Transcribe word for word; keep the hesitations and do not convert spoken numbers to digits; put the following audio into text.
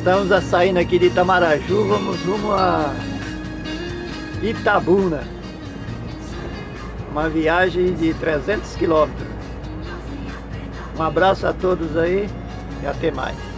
Estamos a saindo aqui de Itamaraju, vamos rumo a Itabuna. Uma viagem de trezentos quilômetros. Um abraço a todos aí e até mais.